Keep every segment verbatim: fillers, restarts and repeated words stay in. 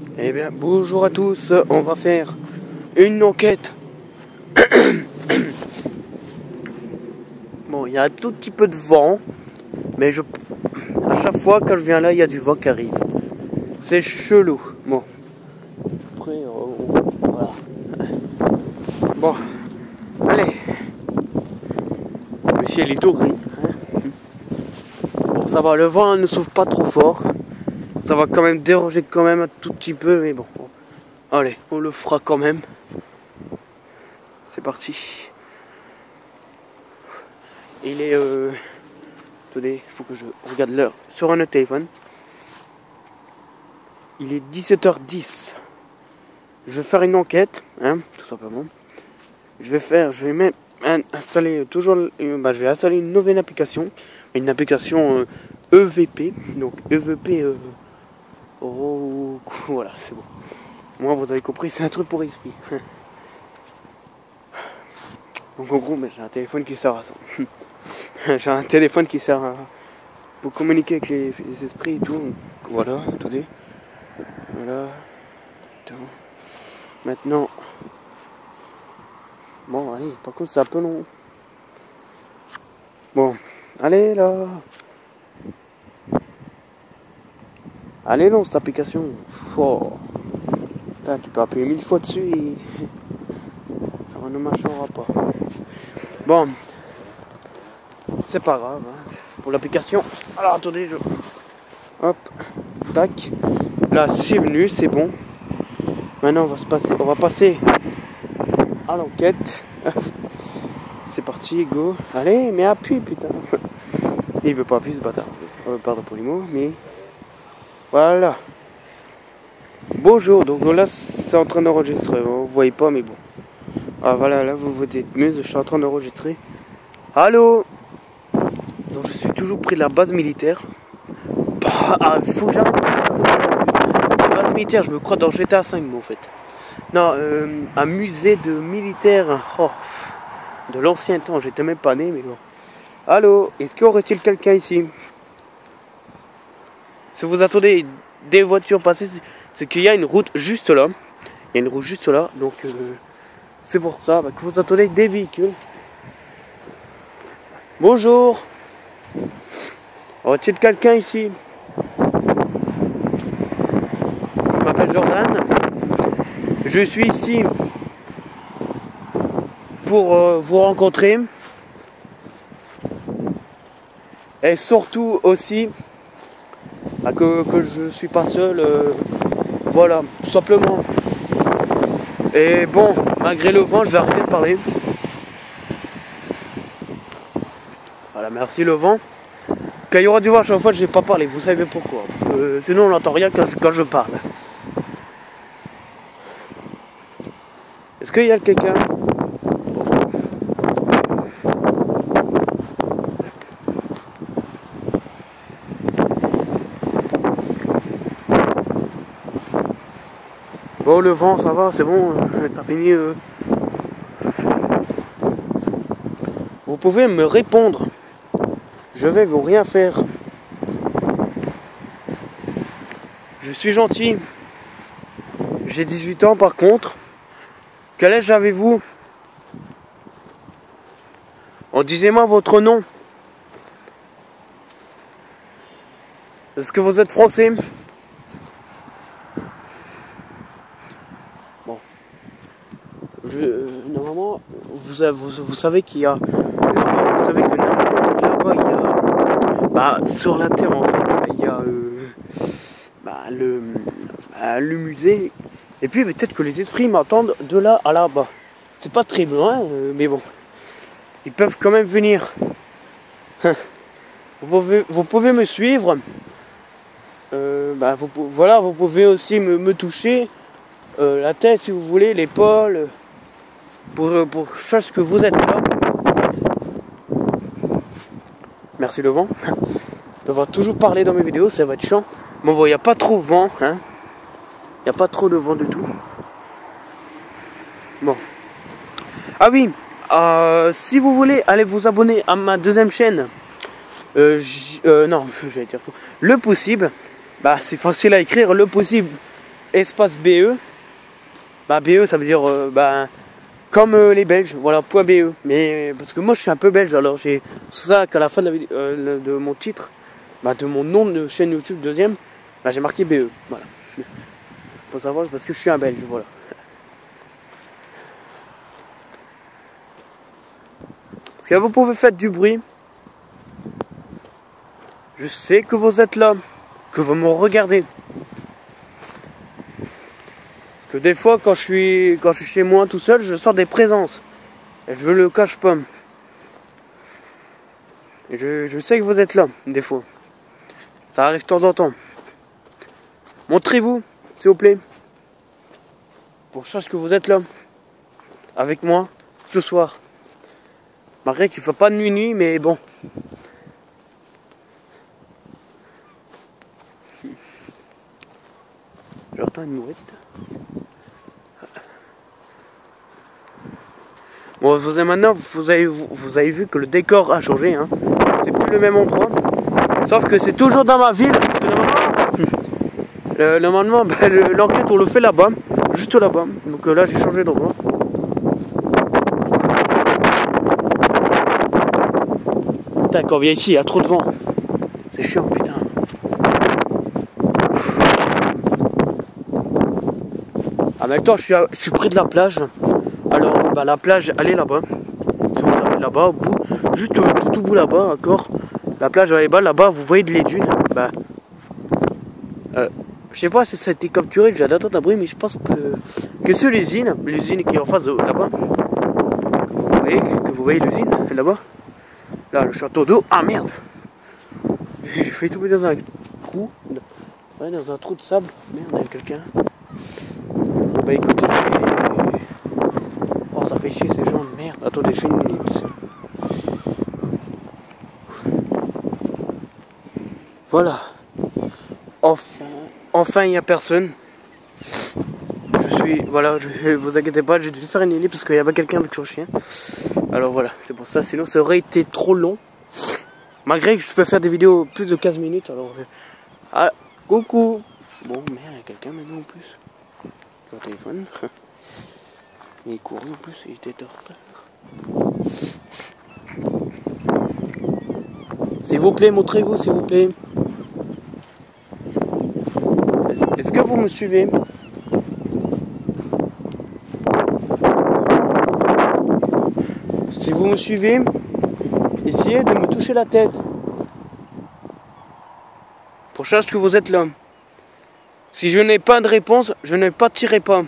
Eh bien, bonjour à tous, on va faire une enquête. Bon, il y a un tout petit peu de vent, mais je, à chaque fois quand je viens là, il y a du vent qui arrive. C'est chelou. Bon, après, euh, voilà. Bon, allez. Le ciel est tout gris. Hein. Bon, ça va, le vent ne souffle pas trop fort. Ça va quand même déranger quand même un tout petit peu, mais bon. Allez, on le fera quand même. C'est parti. Il est... Euh... Attendez, il faut que je regarde l'heure sur un autre téléphone. Il est dix-sept heures dix. Je vais faire une enquête, hein, tout simplement. Je vais faire, je vais même installer toujours... Euh, bah, je vais installer une nouvelle application. Une application euh, E V P. Donc E V P... Euh, oh, voilà, c'est bon. Moi, vous avez compris, c'est un truc pour esprit. Donc en gros, j'ai un téléphone qui sert à ça. J'ai un téléphone qui sert à... pour communiquer avec les, les esprits et tout. Donc, voilà, attendez. Voilà. Attends. Maintenant. Bon, allez, par contre, c'est un peu long. Bon, allez là. Allez long cette application. Oh. Putain, tu peux appuyer mille fois dessus et ça ne marchera pas. Bon, c'est pas grave hein. Pour l'application. Alors attendez, je... hop, tac. Là c'est venu, c'est bon. Maintenant on va se passer, on va passer à l'enquête. C'est parti, go. Allez, mais appuie putain. Il veut pas appuyer ce bâtard. Pardon pour les mots, mais voilà. Bonjour, donc là c'est en train d'enregistrer. Vous voyez pas, mais bon. Ah voilà, là vous vous dites mieux, je suis en train d'enregistrer. Allô. Donc je suis toujours près de la base militaire. Ah, il faut que j'arrête. La base militaire, je me crois dans G T A cinq, moi en fait. Non, euh, un musée de militaires. Oh, de l'ancien temps, j'étais même pas né, mais bon. Allô, est-ce qu'il y aurait-il quelqu'un ici? Si vous attendez des voitures passer, c'est qu'il y a une route juste là. Il y a une route juste là, donc euh, c'est pour ça bah, que vous attendez des véhicules. Bonjour. Aurait-il quelqu'un ici? Je m'appelle Jordan. Je suis ici pour euh, vous rencontrer. Et surtout aussi bah, que, que je suis pas seul. Euh, voilà, tout simplement. Et bon, malgré le vent, je vais arrêter de parler. Voilà, merci le vent. Quand il y aura du vent, à chaque fois, je vais pas parler. Vous savez pourquoi? Parce que euh, sinon, on n'entend rien quand je, quand je parle. Est-ce qu'il y a quelqu'un? Bon, le vent, ça va, c'est bon. Euh, T'as fini. Euh... Vous pouvez me répondre. Je vais vous rien faire. Je suis gentil. J'ai dix-huit ans par contre. Quel âge avez-vous? Oh, disez-moi votre nom. Est-ce que vous êtes français? Bon. Je, euh, normalement, vous, vous, vous savez qu'il y a... Vous savez que là-bas, il y a... Bah, sur la terre, en fait, il y a... Euh, bah, le, bah, le musée... Et puis peut-être que les esprits m'entendent de là à là-bas. C'est pas très loin, euh, mais bon. Ils peuvent quand même venir. Vous pouvez, vous pouvez me suivre. Euh, bah, vous, voilà, vous pouvez aussi me, me toucher euh, la tête si vous voulez, l'épaule. Pour, pour chose que vous êtes là. Merci le vent. Je vais toujours parler dans mes vidéos, ça va être chiant. Bon, bon, il n'y a pas trop de vent, hein. Il n'y a pas trop de vent du tout. Bon. Ah oui, euh, si vous voulez, allez vous abonner à ma deuxième chaîne. Euh, euh, non, j'allais dire Le Possible. Bah, c'est facile à écrire, Le Possible. espace B E. Bah B E ça veut dire euh, bah, comme euh, les Belges, voilà, point B E. Mais parce que moi je suis un peu belge, alors j'ai c'est ça qu'à la fin de, la vidéo, euh, de mon titre, bah, de mon nom de chaîne YouTube deuxième, bah, j'ai marqué B E. Voilà. Faut savoir parce que je suis un belge, voilà. Parce que vous pouvez faire du bruit. Je sais que vous êtes là, que vous me regardez. Parce que des fois, quand je suis, quand je suis chez moi tout seul, je sors des présences. Et je le cache pas. Et je, je sais que vous êtes là, des fois. Ça arrive de temps en temps. Montrez-vous, s'il vous plaît. Pour que je sache que vous êtes là. Avec moi, ce soir. Malgré qu'il ne fait pas de nuit nuit, mais bon. J'entends une mouette. Bon, vous avez maintenant, vous avez, vous avez vu que le décor a changé, hein. C'est plus le même endroit. Sauf que c'est toujours dans ma ville. Euh, normalement, bah, l'enquête on le fait là-bas, juste là-bas. Donc euh, là j'ai changé d'endroit. Putain, quand on vient ici, il y a trop de vent. C'est chiant, putain. En même temps, je suis, à, je suis près de la plage. Alors, bah, la plage, elle est là-bas. Si vous savez, là-bas, au bout, juste tout, tout au bout là-bas, encore. La plage, elle est là, là-bas, vous voyez les dunes. Bah, euh, je sais pas si ça a été capturé, j'ai d'attendre un bruit, mais je pense que, que c'est l'usine, l'usine qui est en face de là-bas. Vous voyez, que vous voyez l'usine, là-bas. Là, le château d'eau. Ah merde! J'ai failli tomber dans un trou. Ouais, dans un trou de sable. Merde, il y a quelqu'un. Bah écoutez, oh, ça fait chier ces gens de merde. Attendez, je fais une ellipse. Voilà. Enfin, enfin, il n'y a personne. Je suis, voilà, je, vous inquiétez pas, j'ai dû faire une ellipse parce qu'il y avait quelqu'un avec son chien. Alors voilà, c'est pour ça, sinon ça aurait été trop long. Malgré que je peux faire des vidéos plus de quinze minutes, alors... Ah, coucou. Bon, merde, il y a quelqu'un maintenant en plus. Au téléphone. Il est couru en plus, il était en retard. S'il vous plaît, montrez-vous, s'il vous plaît. Est-ce que vous me suivez? Si vous me suivez, essayez de me toucher la tête. Pour savoir que vous êtes là. Si je n'ai pas de réponse, je ne partirai pas.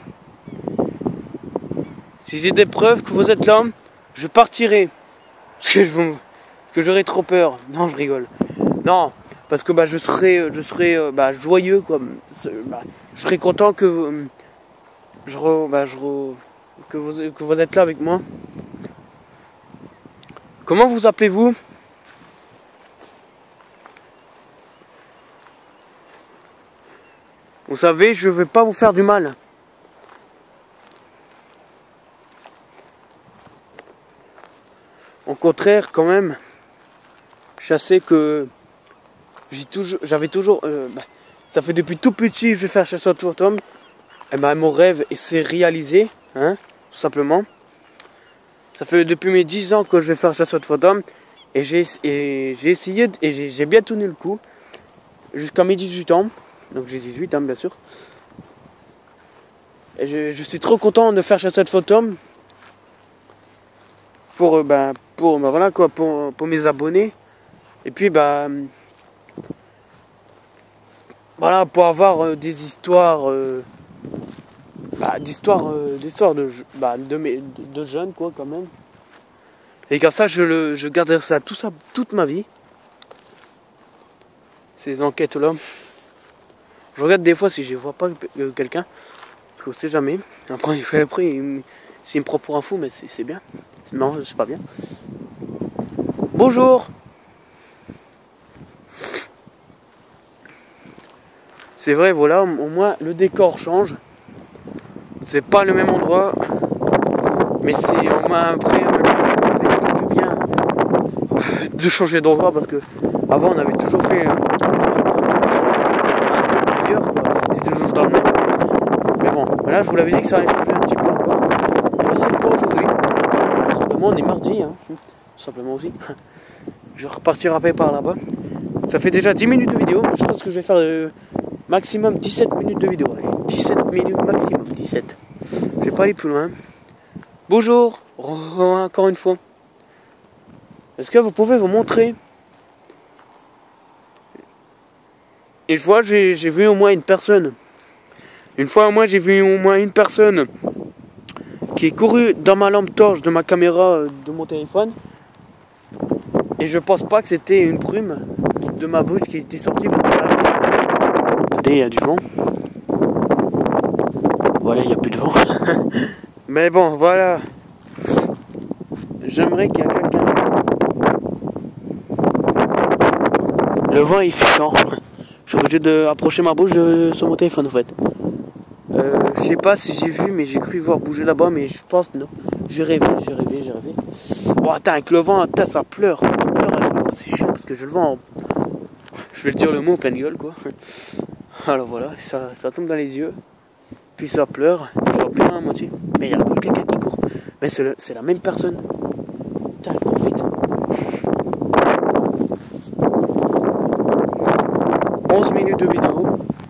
Si j'ai des preuves que vous êtes là, je partirai. Parce que je vous... parce que j'aurais trop peur. Non, je rigole. Non, parce que bah je serais, je serais bah, joyeux quoi. Bah, je serais content que vous, je re, bah, je re, que vous, que vous êtes là avec moi. Comment vous appelez-vous? Vous savez, je ne vais pas vous faire du mal. Au contraire, quand même, je sais que j'ai toujours, j'avais toujours, euh, bah, ça fait depuis tout petit que je vais faire chasseur de fantômes. Et ben mon rêve s'est réalisé, hein, tout simplement. Ça fait depuis mes dix ans que je vais faire chasseur de fantômes. Et j'ai essayé, et j'ai bien tenu le coup, jusqu'à mes dix-huit ans. Donc j'ai dix-huit ans, bien sûr. Et je, je suis trop content de faire chasseur de fantômes. Pour, euh, ben, pour, ben, voilà quoi, pour, pour mes abonnés. Et puis, ben, voilà, pour avoir euh, des histoires, euh, bah, d'histoires, euh, d'histoires de, bah, de, mes, de, de jeunes, quoi, quand même. Et comme ça, je, le, je garderai ça, tout ça, toute ma vie. Ces enquêtes-là. Je regarde des fois si je vois pas quelqu'un. Parce qu'on sait jamais. Après, il fait après, s'il me prend pour un fou, mais c'est bien. Non, c'est pas bien. Bonjour. C'est vrai, voilà, au moins le décor change. C'est pas le même endroit. Mais c'est au moins après, ça fait du bien de changer d'endroit parce que avant on avait toujours fait ailleurs, quoi. C'était toujours dans le même. Voilà, je vous l'avais dit que ça allait changer un petit peu encore. Et voici le temps aujourd'hui. Simplement, on est mardi, hein. Tout simplement aussi. Je vais repartir après par là-bas. Ça fait déjà dix minutes de vidéo. Je pense que je vais faire euh, maximum dix-sept minutes de vidéo. Allez, dix-sept minutes maximum, dix-sept. Je vais pas aller plus loin. Bonjour, encore une fois. Est-ce que vous pouvez vous montrer? Une fois, j'ai vu au moins une personne. Une fois au moins, j'ai vu au moins une personne qui est courue dans ma lampe torche de ma caméra de mon téléphone. Et je pense pas que c'était une brume de ma bouche qui était sortie. Attendez, il y a du vent. Voilà, il n'y a plus de vent. Mais bon, voilà. J'aimerais qu'il y ait quelqu'un. Le vent est fichant. Je suis obligé d'approcher ma bouche de, sur mon téléphone en fait. Euh, je sais pas si j'ai vu, mais j'ai cru voir bouger là-bas, mais je pense non. J'ai rêvé, j'ai rêvé, j'ai rêvé. Oh, attends, avec le vent, attends, ça pleure. C'est chiant parce que je le vois en... Je vais le dire le mot en pleine gueule quoi. Alors voilà, ça, ça tombe dans les yeux. Puis ça pleure. Je vois plus à moitié. Mais il y a encore quelqu'un qui court. Mais c'est la même personne. Putain, elle court vite. onze minutes de vidéo.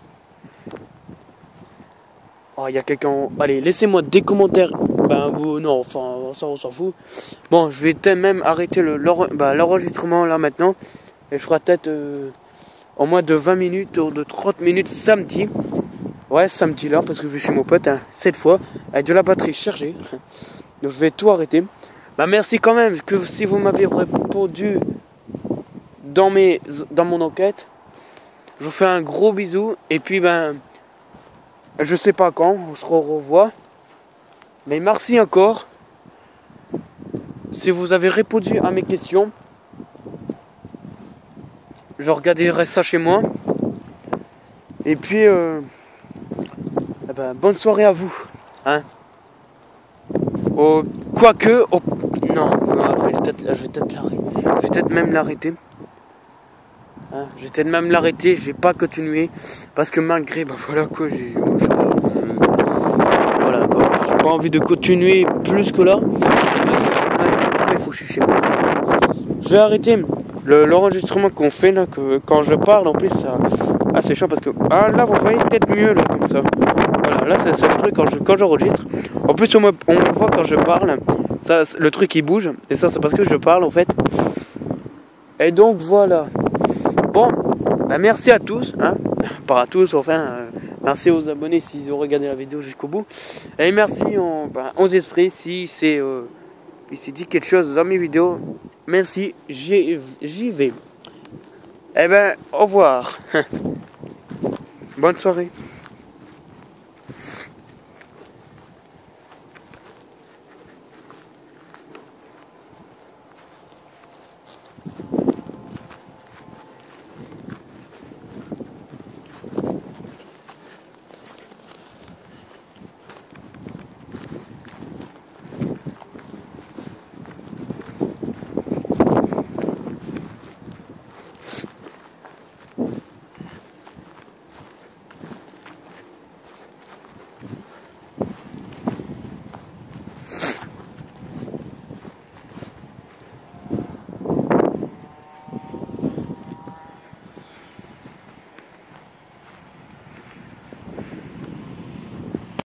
Oh, il y a quelqu'un... Allez, laissez-moi des commentaires. Ben, vous, non, enfin, ça, on s'en fout. Bon, je vais peut-être même arrêter l'enregistrement là maintenant. Et je ferai peut-être euh, en moins de vingt minutes ou de trente minutes samedi. Ouais, samedi là, parce que je vais chez mon pote, hein, cette fois, avec de la batterie chargée. Donc je vais tout arrêter. Bah, merci quand même, que si vous m'avez répondu dans, mes, dans mon enquête. Je vous fais un gros bisou. Et puis, ben... Je sais pas quand, on se revoit. Mais merci encore. Si vous avez répondu à mes questions, je regarderai ça chez moi. Et puis, euh, eh ben, bonne soirée à vous. Hein. Oh, quoique, oh, non, non, je vais peut-être l'arrêter. Je vais peut-être même l'arrêter. Hein, je vais peut-être même l'arrêter, je vais pas continuer. Parce que malgré, bah voilà quoi, j'ai. Voilà quoi, j'ai pas envie de continuer plus que là. Il faut chicher. Je vais arrêter l'enregistrement qu'on fait là, que quand je parle en plus, ça. Ah, c'est chiant parce que. Ah là, vous voyez peut-être mieux là, comme ça. Voilà, là, c'est le truc quand je quand j'enregistre. En plus, on me, on me voit quand je parle. Ça, le truc il bouge. Et ça, c'est parce que je parle en fait. Et donc, voilà. Bon, bah merci à tous, hein, pas à tous, enfin, euh, merci aux abonnés s'ils ont regardé la vidéo jusqu'au bout, et merci on, bah, aux esprits si c'est, euh, il s'est dit quelque chose dans mes vidéos, merci, j'y vais, et ben, au revoir, bonne soirée.